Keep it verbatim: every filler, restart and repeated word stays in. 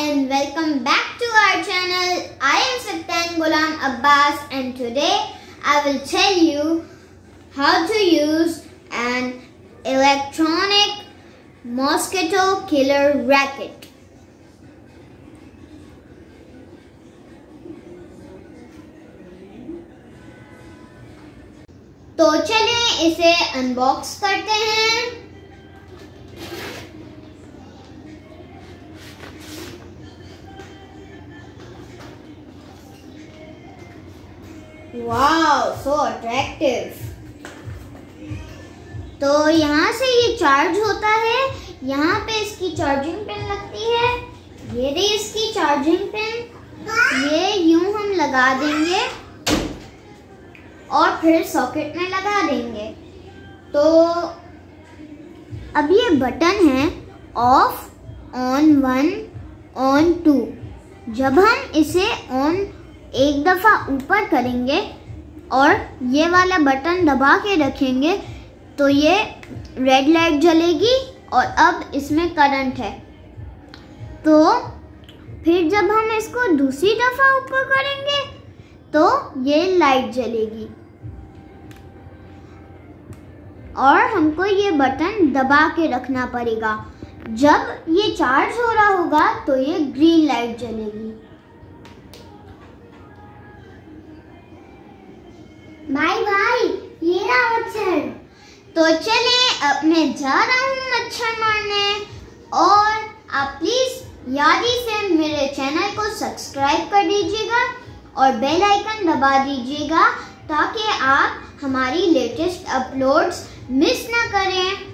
and welcome back to our channel. I am Sibtain Abbas and today I will tell you how to use an electronic mosquito killer racket. तो चलिए इसे unbox करते हैं। Wow, so attractive. तो यहाँ से ये charge होता है, यहाँ पे इसकी चार्जिंग पिन लगती है। ये रही इसकी चार्जिंग पिन। ये यूं हम लगा देंगे और फिर सॉकेट में लगा देंगे। तो अब ये बटन है off, on one, on two. जब हम इसे ऑन एक दफ़ा ऊपर करेंगे और ये वाला बटन दबा के रखेंगे तो ये रेड लाइट जलेगी और अब इसमें करंट है। तो फिर जब हम इसको दूसरी दफ़ा ऊपर करेंगे तो ये लाइट जलेगी और हमको ये बटन दबा के रखना पड़ेगा। जब ये चार्ज हो रहा होगा तो ये ग्रीन लाइट जलेगी। भाई भाई ये रहा मच्छर। तो चलिए अब मैं जा रहा हूँ मच्छर मारने और आप प्लीज यादी से मेरे चैनल को सब्सक्राइब कर दीजिएगा और बेल आइकन दबा दीजिएगा ताकि आप हमारी लेटेस्ट अपलोड्स मिस ना करें।